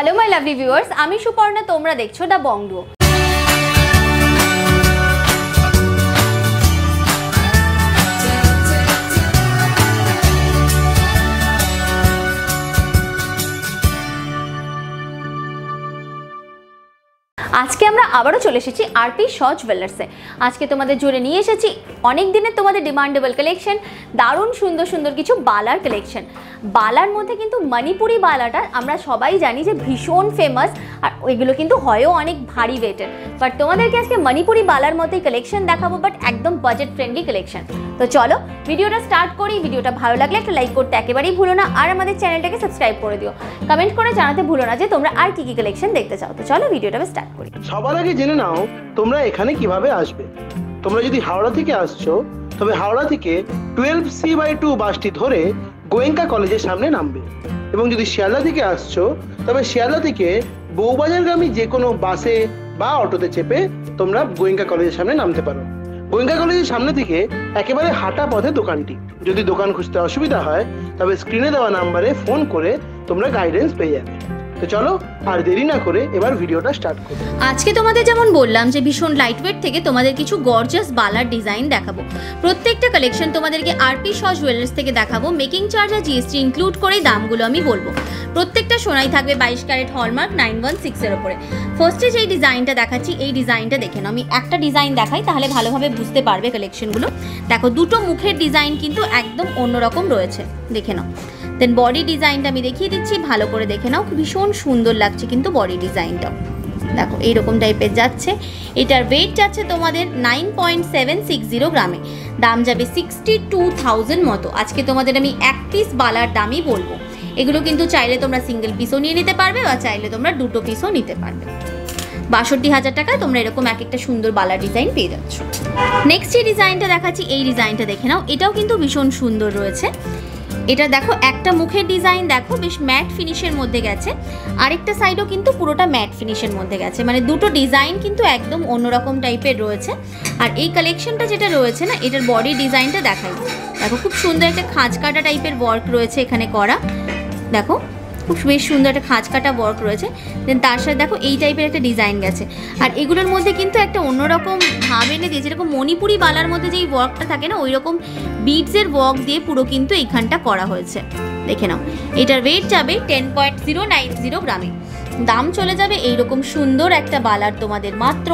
Hello my lovely viewers, আমি সুপর্ণা, তোমরা দেখছো দ্য বং ডুও। আজকে আমরা আবারও চলে এসেছি আরপি শ জুয়েলার্সে। আজকে তোমাদের জুড়ে নিয়ে এসেছি অনেক দিনের তোমাদের ডিমান্ডেবল কালেকশন, দারুণ সুন্দর সুন্দর কিছু বালার কালেকশন। বালার মধ্যে কিন্তু মণিপুরি বালাটা আমরা সবাই জানি যে ভীষণ ফেমাস, আর ওইগুলো কিন্তু হয়ও অনেক ভারী ওয়েটের। বাট তোমাদেরকে আজকে মণিপুরি বালার মতোই কালেকশন দেখাবো, বাট একদম বাজেট ফ্রেন্ডলি কালেকশন। তো চলো ভিডিওটা স্টার্ট করি। ভিডিওটা ভালো লাগলে একটা লাইক করতে একেবারেই ভুলো না, আর আমাদের চ্যানেলটাকে সাবস্ক্রাইব করে দিও। কমেন্ট করে জানাতে ভুলো না যে তোমরা আর কি কি কালেকশন দেখতে চাও। তো চলো ভিডিওটা স্টার্ট করি। সবার আগে জেনে নাও তোমরা এখানে কিভাবে আসবে। তোমরা যদি হাওড়া থেকে আসছো তবে হাওড়া থেকে 12C/2 বাসটি ধরে গোয়েঙ্কা কলেজের সামনে নামবে, এবং যদি শিয়ালদা থেকে আসছো তবে শিয়ালদা থেকে বউবাজারগামী যে কোনো বাসে বা অটোতে চেপে তোমরা গোয়েঙ্কা কলেজের সামনে নামতে পারো। গোয়েঙ্কা কলেজের সামনে থেকে একেবারে হাঁটা পথে দোকানটি। যদি দোকান খুঁজতে অসুবিধা হয় তবে স্ক্রিনে দেওয়া নাম্বারে ফোন করে তোমরা গাইডেন্স পেয়ে যাবে। তো চলো আর দেরি না করে এবার ভিডিওটা স্টার্ট করি। আজকে তোমাদের যেমন বললাম যে ভীষণ লাইটওয়েট থেকে তোমাদের কিছু গর্জিয়াস বালার ডিজাইন দেখাবো। প্রত্যেকটা কালেকশন তোমাদেরকে আরপি শ জুয়েলার্স থেকে দেখাবো। মেকিং চার্জ আর জিএসটি ইনক্লুড করেই দামগুলো আমি বলবো। প্রত্যেকটা সোনাই থাকবে 22 ক্যারেট হলমার্ক 916 এর উপরে। ফার্স্টে যেই ডিজাইনটা দেখাচ্ছি এই ডিজাইনটা দেখে নাও। আমি একটা ডিজাইন দেখাই তাহলে ভালোভাবে বুঝতে পারবে কালেকশনগুলো। দেখো দুটো মুখের ডিজাইন কিন্তু একদম অন্যরকম রয়েছে, দেখে নাও। দেন বডি ডিজাইনটা আমি দেখিয়ে দিচ্ছি, ভালো করে দেখে নাও। ভীষণ সুন্দর লাগছে কিন্তু বডি ডিজাইনটাও দেখো এইরকম টাইপের যাচ্ছে। এটার ওয়েট যাচ্ছে তোমাদের 9.760 গ্রামে। দাম যাবে 62,000 মতো। আজকে তোমাদের আমি এক পিস বালার দামই বলবো। এগুলো কিন্তু চাইলে তোমরা সিঙ্গেল পিসও নিয়ে নিতে পারবে, বা চাইলে তোমরা দুটো পিসও নিতে পারবে। 62,000 টাকায় তোমরা এরকম এক একটা সুন্দর বালার ডিজাইন পেয়ে যাচ্ছ। নেক্সট যে ডিজাইনটা দেখাচ্ছি এই ডিজাইনটা দেখে নাও। এটাও কিন্তু ভীষণ সুন্দর রয়েছে। এটা দেখো একটা মুখের ডিজাইন দেখো বেশ ম্যাট ফিনিশের মধ্যে গেছে, আরেকটা সাইডও কিন্তু পুরোটা ম্যাট ফিনিশের মধ্যে গেছে। মানে দুটো ডিজাইন কিন্তু একদম অন্যরকম টাইপের রয়েছে। আর এই কালেকশনটা যেটা রয়েছে না, এটার বডি ডিজাইনটা দেখাই। দেখো খুব সুন্দর একটা খাঁজ কাটা টাইপের ওয়ার্ক রয়েছে এখানে করা। দেখো খুব বেশ সুন্দর একটা খাঁজ কাটা ওয়ার্ক রয়েছে। দেন তার সাথে দেখো এই টাইপের একটা ডিজাইন গেছে। আর এগুলোর মধ্যে কিন্তু একটা অন্যরকম ভাব এনে দিয়েছে, যেরকম মণিপুরি বালার মধ্যে যেই ওয়ার্কটা থাকে না, ওই রকম বিডসের ওয়ার্ক দিয়ে পুরো কিন্তু এইখানটা করা হয়েছে, দেখে নাও। এটার ওয়েট যাবে 10.090 গ্রামে। দাম চলে যাবে এইরকম সুন্দর একটা বালার তোমাদের মাত্র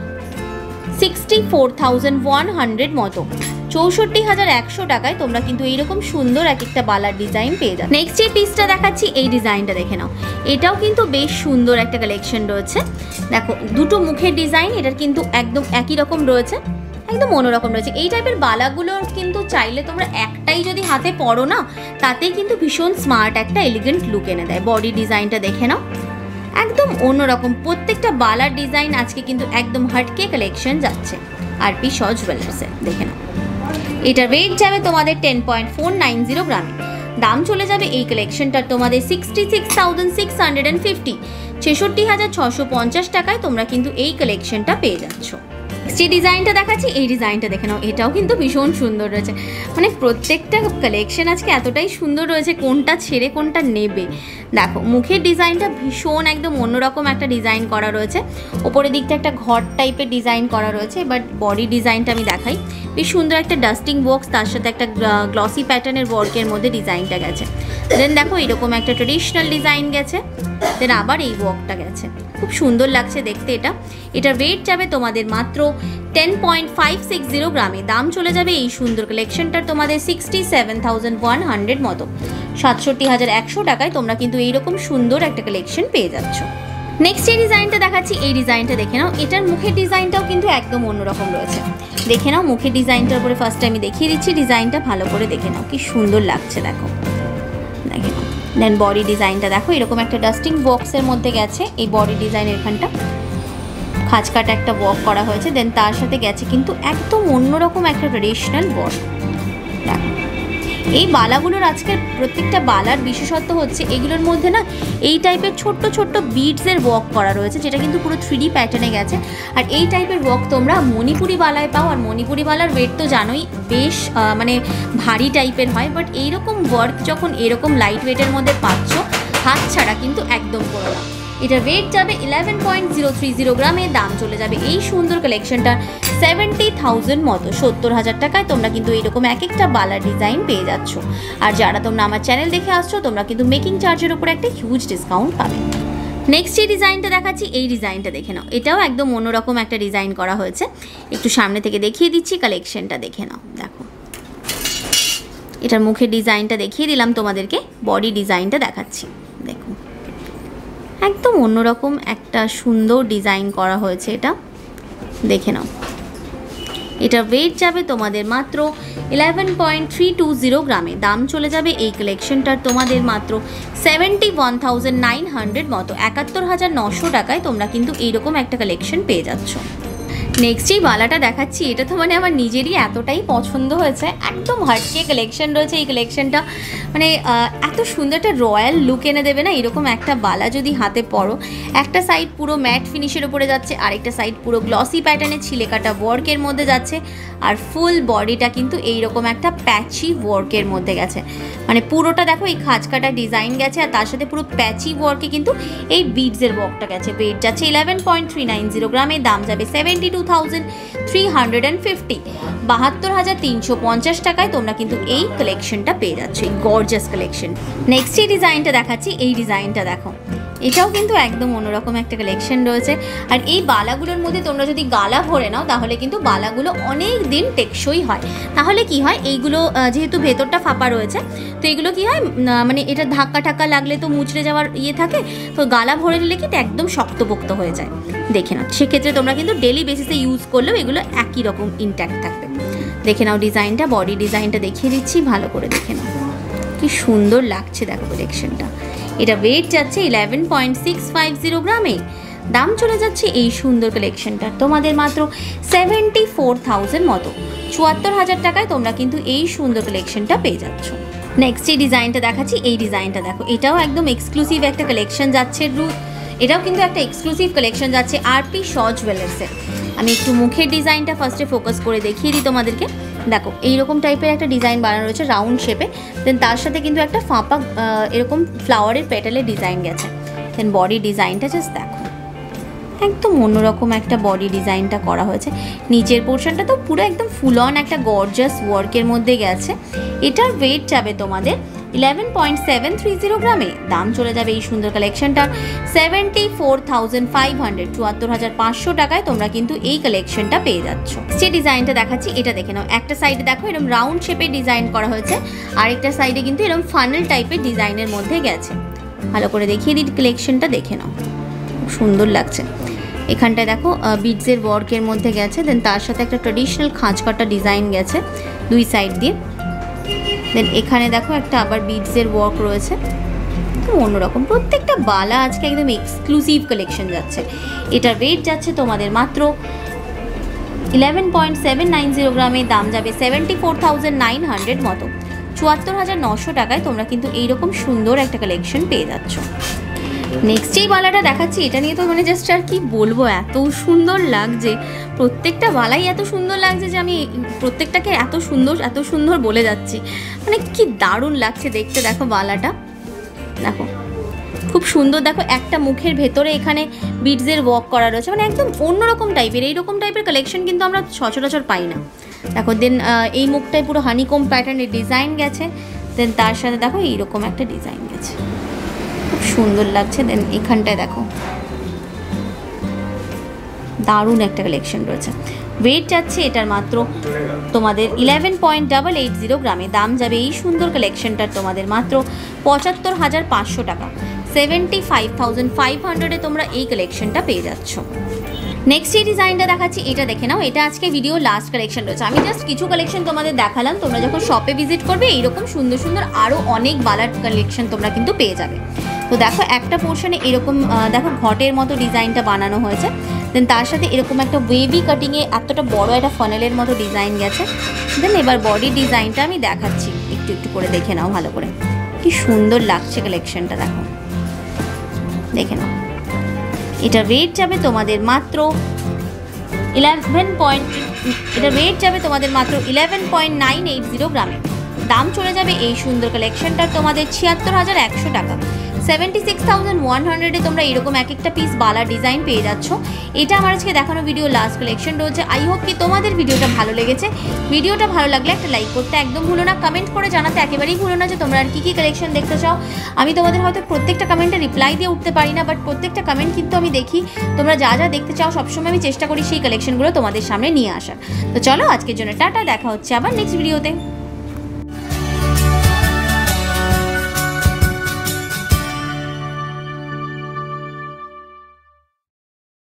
64,100 মতো। 64,100 টাকায় তোমরা কিন্তু এইরকম সুন্দর এক একটা বালার ডিজাইন পেয়ে যাবে। নেক্সট যে পিসটা দেখাচ্ছি এই ডিজাইনটা দেখে নাও। এটাও কিন্তু বেশ সুন্দর একটা কালেকশন রয়েছে। দেখো দুটো মুখের ডিজাইন, এটার কিন্তু একদম একই রকম রয়েছে, একদম অন্যরকম রয়েছে। এই টাইপের বালাগুলোর কিন্তু চাইলে তোমরা একটাই যদি হাতে পরো না, তাতেই কিন্তু ভীষণ স্মার্ট একটা এলিগেন্ট লুক এনে দেয়। বডি ডিজাইনটা দেখে নাও, একদম অন্যরকম। প্রত্যেকটা বালার ডিজাইন আজকে কিন্তু একদম হটকে কালেকশন যাচ্ছে আরপি শ জুয়েলার্সে, দেখে নাও। এটার ওয়েট যাবে তোমাদের 10.490 গ্রামে। দাম চলে যাবে এই কালেকশনটার তোমাদের 66,650, 66,650 টাকায় তোমরা কিন্তু এই কালেকশনটা পেয়ে যাচ্ছ। যে ডিজাইনটা দেখাচ্ছি এই ডিজাইনটা দেখে নাও। এটাও কিন্তু ভীষণ সুন্দর রয়েছে। মানে প্রত্যেকটা কালেকশন আজকে এতটাই সুন্দর রয়েছে, কোনটা ছেড়ে কোনটা নেবে। দেখো মুখের ডিজাইনটা ভীষণ একদম অন্যরকম একটা ডিজাইন করা রয়েছে। ওপরের দিকটা একটা ঘর টাইপের ডিজাইন করা রয়েছে। বাট বডি ডিজাইনটা আমি দেখাই। বেশ সুন্দর একটা ডাস্টিং বক্স, তার সাথে একটা গ্লসি প্যাটার্নের ওয়ার্কের মধ্যে ডিজাইনটা গেছে। দেন দেখো এরকম একটা ট্রেডিশনাল ডিজাইন গেছে, দেন আবার এই ওয়ার্কটা গেছে। খুব সুন্দর লাগছে দেখতে এটা। এটার ওয়েট যাবে তোমাদের মাত্র 10.560 গ্রামে। দাম চলে যাবে এই সুন্দর কালেকশনটার তোমাদের 67,100 মতো। 67,100 টাকায় তোমরা কিন্তু এইরকম সুন্দর একটা কালেকশন পেয়ে যাচ্ছ। নেক্সট যে ডিজাইনটা দেখাচ্ছি এই ডিজাইনটা দেখে নাও। এটার মুখের ডিজাইনটাও কিন্তু একদম অন্যরকম রয়েছে, দেখে নাও। মুখের ডিজাইনটার উপরে ফার্স্টে আমি দেখিয়ে দিচ্ছি ডিজাইনটা, ভালো করে দেখে নাও কি সুন্দর লাগছে দেখো, দেখে নাও। দেন বডি ডিজাইনটা দেখো এরকম একটা ডাস্টিং বক্সের মধ্যে গেছে। এই বডি ডিজাইনের এখানটা খাঁজ কাটা একটা ওয়ার্ক করা হয়েছে। দেন তার সাথে গেছে কিন্তু একদম অন্যরকম একটা ট্রেডিশনাল ওয়ার্ক। দেখো এই বালাগুলোর আজকের প্রত্যেকটা বালার বিশেষত্ব হচ্ছে এগুলোর মধ্যে না এই টাইপের ছোট্ট ছোট্ট বিডসের ওয়ার্ক করা রয়েছে, যেটা কিন্তু পুরো 3D প্যাটার্নে গেছে। আর এই টাইপের ওয়ার্ক তোমরা মণিপুরি বালায় পাও। আর মণিপুরি বালার ওয়েট তো জানোই বেশ মানে ভারী টাইপের হয়। বাট এইরকম ওয়ার্ক যখন এরকম লাইট ওয়েটের মধ্যে পাচ্ছ, হাত ছাড়া কিন্তু একদম করো না। এটার ওয়েট যাবে 11.030 গ্রামে, দাম চলে যাবে এই সুন্দর কালেকশনটার 70,000 মতো। 70,000 টাকায় তোমরা কিন্তু এইরকম এক একটা বালার ডিজাইন পেয়ে যাচ্ছ। আর যারা তোমরা আমার চ্যানেল দেখে আসছো তোমরা কিন্তু মেকিং চার্জের উপর একটা হিউজ ডিসকাউন্ট পাবে। নেক্সট যে ডিজাইনটা দেখাচ্ছি, এই ডিজাইনটা দেখে নাও। এটাও একদম অন্যরকম একটা ডিজাইন করা হয়েছে। একটু সামনে থেকে দেখিয়ে দিচ্ছি, কালেকশনটা দেখে নাও। দেখো, এটার মুখের ডিজাইনটা দেখিয়ে দিলাম তোমাদেরকে, বডি ডিজাইনটা দেখাচ্ছি। দেখো, একদম অন্যরকম একটা সুন্দর ডিজাইন করা হয়েছে, এটা দেখে নাও। এটা ওয়েট যাবে তোমাদের মাত্র 11.320 গ্রামে, দাম চলে যাবে এই কালেকশনটার তোমাদের মাত্র 71,900 মতো। 71,900 টাকায় তোমরা কিন্তু এইরকম একটা কালেকশন পেয়ে যাচ্ছ। নেক্সট এই বালাটা দেখাচ্ছি, এটা তো মানে আমার নিজেরই এতটাই পছন্দ হয়েছে। একদম হাটকে কালেকশন রয়েছে এই কালেকশনটা, মানে এত সুন্দর একটা রয়্যাল লুক এনে দেবে না এরকম একটা বালা যদি হাতে পরো। একটা সাইড পুরো ম্যাট ফিনিশের উপরে যাচ্ছে, আরেকটা সাইড পুরো গ্লসি প্যাটার্নে ছিলে কাটা ওয়ার্কের মধ্যে যাচ্ছে, আর ফুল বডিটা কিন্তু এইরকম একটা প্যাচি ওয়ার্কের মধ্যে গেছে। মানে পুরোটা দেখো এই খাঁজ কাটা ডিজাইন গেছে, আর তার সাথে পুরো প্যাচি ওয়ার্কে কিন্তু এই বিডসের ওয়ার্কটা গেছে। ওয়েট যাচ্ছে 11.390 গ্রামে, দাম যাবে 72,350, 72,350 টাকায় তোমরা কিন্তু এই কালেকশনটা পেয়ে যাচ্ছ, এই গর্জাস কালেকশন। নেক্সট এই ডিজাইনটা দেখাচ্ছি, এই ডিজাইনটা দেখো, এটাও কিন্তু একদম অন্যরকম একটা কালেকশন রয়েছে। আর এই বালাগুলোর মধ্যে তোমরা যদি গালা ভরে নাও তাহলে কিন্তু বালাগুলো অনেক দিন টেকসই হয়। তাহলে কি হয়, এইগুলো যেহেতু ভেতরটা ফাঁপা রয়েছে তো এগুলো কি হয়, মানে এটা ধাক্কা ঠাক্কা লাগলে তো মুচড়ে যাওয়ার থাকে, তো গালা ভরে নিলে কিন্তু একদম শক্তপোক্ত হয়ে যায়। দেখে নাও, সেক্ষেত্রে তোমরা কিন্তু ডেলি বেসিসে ইউজ করলেও এগুলো একই রকম ইনট্যাক্ট থাকবে। দেখে নাও ডিজাইনটা, বডি ডিজাইনটা দেখিয়ে দিচ্ছি, ভালো করে দেখে নাও কি সুন্দর লাগছে দেখো কালেকশনটা। এটা ওয়েট যাচ্ছে 11.650 গ্রামে, দাম চলে যাচ্ছে এই সুন্দর কালেকশনটার তোমাদের মাত্র 74,000 মতো। 74,000 টাকায় তোমরা কিন্তু এই সুন্দর কালেকশনটা পেয়ে যাচ্ছ। নেক্সট এই ডিজাইনটা দেখাচ্ছি, এই ডিজাইনটা দেখো, এটাও একদম এক্সক্লুসিভ একটা কালেকশন যাচ্ছে। এটাও কিন্তু একটা এক্সক্লুসিভ কালেকশন যাচ্ছে আরপি শ জুয়েলার্সের। আমি একটু মুখের ডিজাইনটা ফার্স্টে ফোকাস করে দেখিয়ে দিই তোমাদেরকে। দেখো, এইরকম টাইপের একটা ডিজাইন বানানো রয়েছে রাউন্ড শেপে, দেন তার সাথে কিন্তু একটা ফাঁপা এরকম ফ্লাওয়ারের পেটালের ডিজাইন গেছে। দেন বডি ডিজাইনটা জাস্ট দেখো, একদম অন্যরকম একটা বডি ডিজাইনটা করা হয়েছে। নিচের পোর্শনটা তো পুরো একদম ফুল অন একটা গর্জাস ওয়ার্কের মধ্যে গেছে। এটার ওয়েট যাবে তোমাদের 11.730 গ্রামে, দাম চলে যাবে এই সুন্দর কালেকশনটার 74,500, 74,500 টাকায় তোমরা কিন্তু এই কালেকশনটা পেয়ে যাচ্ছ। যে ডিজাইনটা দেখাচ্ছি এটা দেখে নাও, একটা সাইডে দেখো এরকম রাউন্ড শেপের ডিজাইন করা হয়েছে, আরেকটা সাইডে কিন্তু এরকম ফানেল টাইপের ডিজাইনের মধ্যে গেছে। ভালো করে দেখিয়ে দিই কালেকশনটা, দেখে নাও খুব সুন্দর লাগছে। এখানটায় দেখো বিডসের ওয়ার্কের মধ্যে গেছে, দেন তার সাথে একটা ট্রেডিশনাল খাঁজ কাটা ডিজাইন গেছে দুই সাইড দিয়ে। দেন এখানে দেখো একটা আবার বিডসের ওয়ার্ক রয়েছে, খুব অন্যরকম। প্রত্যেকটা বালা আজকে একদম এক্সক্লুসিভ কালেকশন যাচ্ছে। এটার ওয়েট যাচ্ছে তোমাদের মাত্র 11.790 গ্রামে, দাম যাবে 74,900 মতো। 74,900 টাকায় তোমরা কিন্তু এইরকম সুন্দর একটা কালেকশন পেয়ে যাচ্ছ। নেক্সট এই বালাটা দেখাচ্ছি, এটা নিয়ে তো মানে জাস্ট আর কি বলবো, এত সুন্দর লাগছে। প্রত্যেকটা বালাই এত সুন্দর লাগছে যে আমি প্রত্যেকটাকে এত সুন্দর বলে যাচ্ছি, মানে কি দারুণ লাগছে দেখতে। দেখো বালাটা দেখো খুব সুন্দর, দেখো একটা মুখের ভেতরে এখানে বিডসের ওয়ার্ক করা রয়েছে, মানে একদম অন্যরকম টাইপের। এইরকম টাইপের কালেকশন কিন্তু আমরা সচরাচর পাই না। দেখো দেন এই মুখটায় পুরো হানিকম প্যাটার্নের ডিজাইন গেছে, দেন তার সাথে দেখো এইরকম একটা ডিজাইন গেছে, খুব সুন্দর লাগছে। দেন এখানটায় দেখো দারুণ একটা কালেকশন রয়েছে। ওয়েট যাচ্ছে এটার মাত্র তোমাদের 11.880 গ্রামে, দাম যাবে এই সুন্দর কালেকশনটার তোমাদের মাত্র 75,500 টাকা। 75,500-এ তোমরা এই কালেকশনটা পেয়ে যাচ্ছ। নেক্সট এই ডিজাইনটা দেখাচ্ছি, এটা দেখে নাও। এটা আজকে ভিডিও লাস্ট কালেকশন রয়েছে, আমি জাস্ট কিছু কালেকশন তোমাদের দেখালাম। তোমরা যখন শপে ভিজিট করবে এইরকম সুন্দর সুন্দর আরও অনেক বালার কালেকশন তোমরা কিন্তু পেয়ে যাবে। তো দেখো একটা পোর্শনে এরকম দেখো ঘটের মতো ডিজাইনটা বানানো হয়েছে, দেন তার সাথে এরকম একটা ওয়েভি কাটিংয়ে এতটা বড় একটা ফানেলের মতো ডিজাইন গেছে। দেন এবার বডি ডিজাইনটা আমি দেখাচ্ছি, একটু একটু করে দেখে নাও ভালো করে, কি সুন্দর লাগছে কালেকশনটা। দেখো দেখে নাও, এটা ওয়েট যাবে তোমাদের মাত্র 11.980 গ্রামে, দাম চলে যাবে এই সুন্দর কালেকশনটার তোমাদের 76,100 টাকা। 76,100-এ তোমরা এরকম এক একটা পিস বালা ডিজাইন পেয়ে যাচ্ছ। এটা আমার আজকে দেখানো ভিডিও লাস্ট কালেকশন রয়েছে। আই হোপ কি তোমাদের ভিডিওটা ভালো লেগেছে। ভিডিওটা ভালো লাগলে একটা লাইক করতে একদম ভুলো না, কমেন্ট করে জানাতে একেবারেই ভুলো না যে তোমরা আর কী কালেকশন দেখতে চাও। আমি তোমাদের হয়তো প্রত্যেকটা কমেন্টে রিপ্লাই দিয়ে উঠতে পারি না, বাট প্রত্যেকটা কমেন্ট কিন্তু আমি দেখি। তোমরা যা যা দেখতে চাও সবসময় আমি চেষ্টা করি সেই কালেকশনগুলো তোমাদের সামনে নিয়ে আসার। তো চলো আজকের জন্য টাটা, দেখা হচ্ছে আবার নেক্সট ভিডিওতে।